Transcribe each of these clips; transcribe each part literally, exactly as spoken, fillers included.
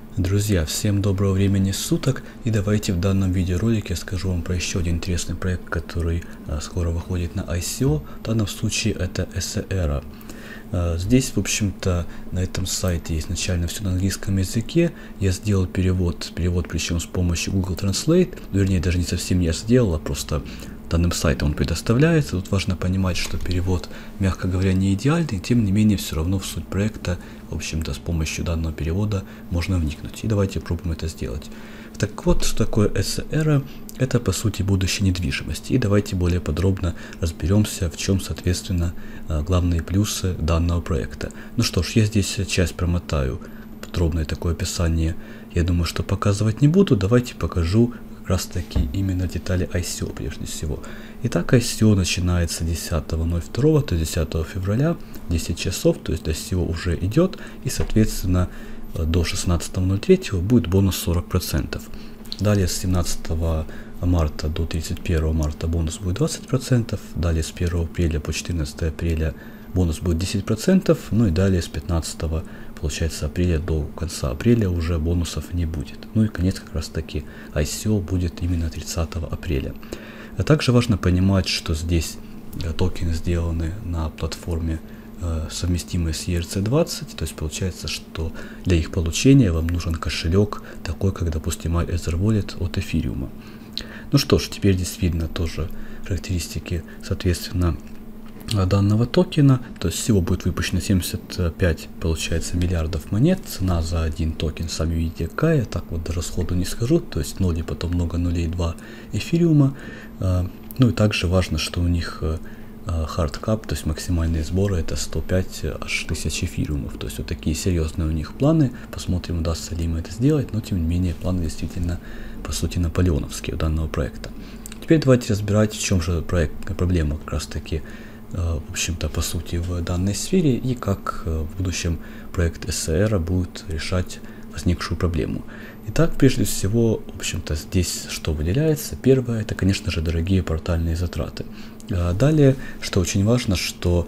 Друзья, всем доброго времени суток, и давайте в данном видеоролике скажу вам про еще один интересный проект, который а, скоро выходит на ай си о. В данном случае это Essaera. А, здесь, в общем-то, на этом сайте изначально все на английском языке. Я сделал перевод, перевод причем с помощью Google Translate, вернее даже не совсем я сделал, а просто данным сайтом он предоставляется. Тут важно понимать, что перевод, мягко говоря, не идеальный, тем не менее все равно в суть проекта, в общем-то, с помощью данного перевода можно вникнуть. И давайте попробуем это сделать. Так вот, что такое Essaera? Это по сути будущее недвижимости. И давайте более подробно разберемся, в чем, соответственно, главные плюсы данного проекта. Ну что ж, я здесь часть промотаю, подробное такое описание, я думаю, что показывать не буду. Давайте покажу как раз таки именно детали ай си о прежде всего. Итак, ай си о начинается десятого ноль второго, то есть десятого февраля, десять часов, то есть ай си о уже идет, и соответственно до шестнадцатого ноль третьего будет бонус сорок процентов. Далее с семнадцатого марта до тридцать первого марта бонус будет двадцать процентов, далее с первого апреля по четырнадцатое апреля бонус будет десять процентов, ну и далее с пятнадцатого получается апреля до конца апреля уже бонусов не будет. Ну и конец как раз таки ай си о будет именно тридцатого апреля. А также важно понимать, что здесь токены сделаны на платформе э, совместимые с и эр си двадцать, то есть получается, что для их получения вам нужен кошелек такой, как, допустим, Etherwallet от эфириума. Ну что ж, теперь здесь видно тоже характеристики, соответственно, данного токена. То есть всего будет выпущено семьдесят пять, получается, миллиардов монет. Цена за один токен, сами видите, какая. Так вот даже сходу не скажу. То есть ноли, потом много нулей, два эфириума. Ну и также важно, что у них хардкап, то есть максимальные сборы это сто пять аж тысяч эфириумов. То есть вот такие серьезные у них планы. Посмотрим, удастся ли им это сделать. Но тем не менее планы действительно по сути наполеоновские у данного проекта. Теперь давайте разбирать, в чем же проект, проблема как раз таки, в общем-то, по сути, в данной сфере, и как в будущем проект Essaera будет решать возникшую проблему. Итак, прежде всего, в общем-то, здесь что выделяется? Первое, это, конечно же, дорогие портальные затраты. Далее, что очень важно, что,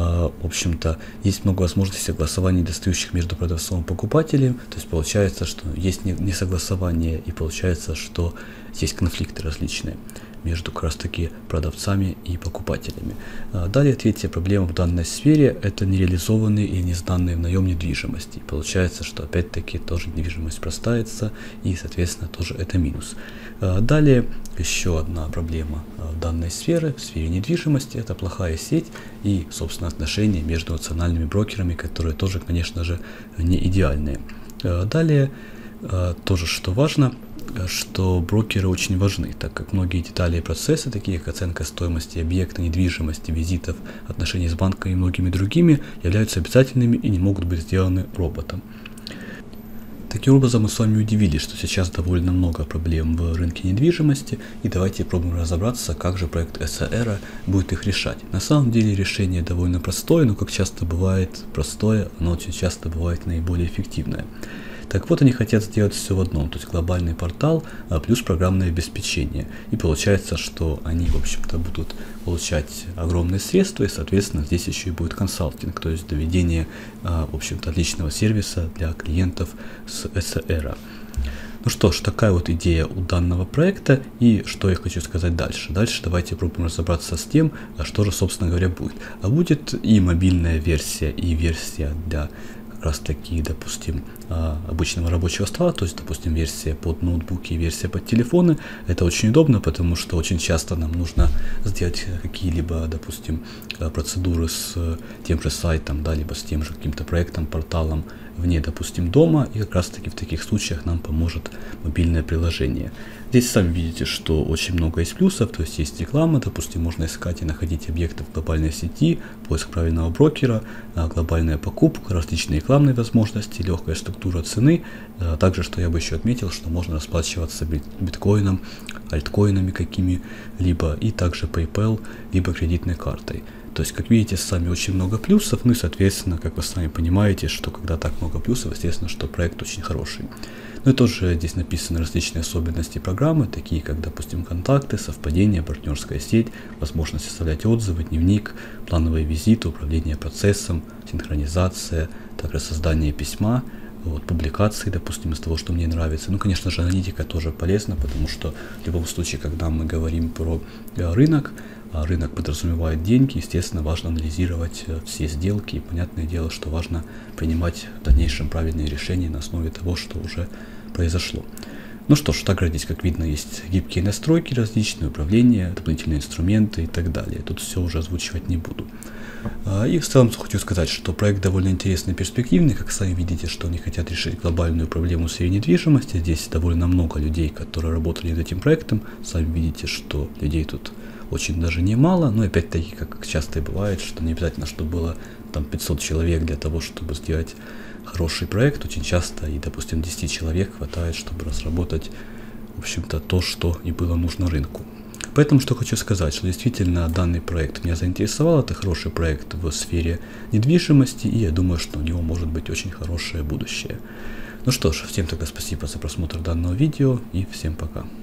в общем-то, есть много возможностей согласования, недостающих между продавцом и покупателем. То есть получается, что есть несогласование, и получается, что есть конфликты различные между как раз таки продавцами и покупателями. Далее, третья проблема в данной сфере – это нереализованные или не сданные в наем недвижимости. Получается, что опять-таки тоже недвижимость простается, и, соответственно, тоже это минус. Далее, еще одна проблема в данной сфере, в сфере недвижимости – это плохая сеть и, собственно, отношения между национальными брокерами, которые тоже, конечно же, не идеальные. Далее, тоже что важно, что брокеры очень важны, так как многие детали и процессы, такие как оценка стоимости объекта, недвижимости, визитов, отношений с банком и многими другими, являются обязательными и не могут быть сделаны роботом. Таким образом, мы с вами удивились, что сейчас довольно много проблем в рынке недвижимости, и давайте попробуем разобраться, как же проект Essaera будет их решать. На самом деле решение довольно простое, но как часто бывает простое, оно очень часто бывает наиболее эффективное. Так вот, они хотят сделать все в одном, то есть глобальный портал а плюс программное обеспечение. И получается, что они, в общем-то, будут получать огромные средства, и, соответственно, здесь еще и будет консалтинг, то есть доведение, а, в общем-то, отличного сервиса для клиентов с Essaera. Ну что ж, такая вот идея у данного проекта, и что я хочу сказать дальше. Дальше давайте попробуем разобраться с тем, что же, собственно говоря, будет. А будет и мобильная версия, и версия для раз таки, допустим, обычного рабочего стола, то есть, допустим, версия под ноутбуки и версия под телефоны. Это очень удобно, потому что очень часто нам нужно сделать какие-либо, допустим, процедуры с тем же сайтом, да, либо с тем же каким-то проектом, порталом вне, допустим, дома, и как раз таки в таких случаях нам поможет мобильное приложение. Здесь сами видите, что очень много есть плюсов, то есть есть реклама, допустим, можно искать и находить объекты в глобальной сети, поиск правильного брокера, глобальная покупка, различные рекламные возможности, легкая структура цены. Также, что я бы еще отметил, что можно расплачиваться биткоином, альткоинами какими-либо, и также PayPal, либо кредитной картой. То есть, как видите, сами очень много плюсов, ну и, соответственно, как вы сами понимаете, что когда так много плюсов, естественно, что проект очень хороший. Ну и тоже здесь написаны различные особенности программы, такие как, допустим, контакты, совпадения, партнерская сеть, возможность составлять отзывы, дневник, плановые визиты, управление процессом, синхронизация, также создание письма, вот, публикации, допустим, из того, что мне нравится. Ну, конечно же, аналитика тоже полезна, потому что в любом случае, когда мы говорим про рынок, а рынок подразумевает деньги, естественно, важно анализировать все сделки, и понятное дело, что важно принимать в дальнейшем правильные решения на основе того, что уже произошло. Ну что ж, так здесь, как видно, есть гибкие настройки различные, управления, дополнительные инструменты и так далее. Тут все уже озвучивать не буду. И в целом хочу сказать, что проект довольно интересный и перспективный. Как сами видите, что они хотят решить глобальную проблему в сфере недвижимости. Здесь довольно много людей, которые работали над этим проектом. Сами видите, что людей тут очень даже немало. Но опять-таки, как часто и бывает, что не обязательно, чтобы было там пятьсот человек для того, чтобы сделать хороший проект. Очень часто и, допустим, десять человек хватает, чтобы разработать, в общем-то, то, что и было нужно рынку. Поэтому что хочу сказать, что действительно данный проект меня заинтересовал. Это хороший проект в сфере недвижимости, и я думаю, что у него может быть очень хорошее будущее. Ну что ж, всем тогда спасибо за просмотр данного видео, и всем пока.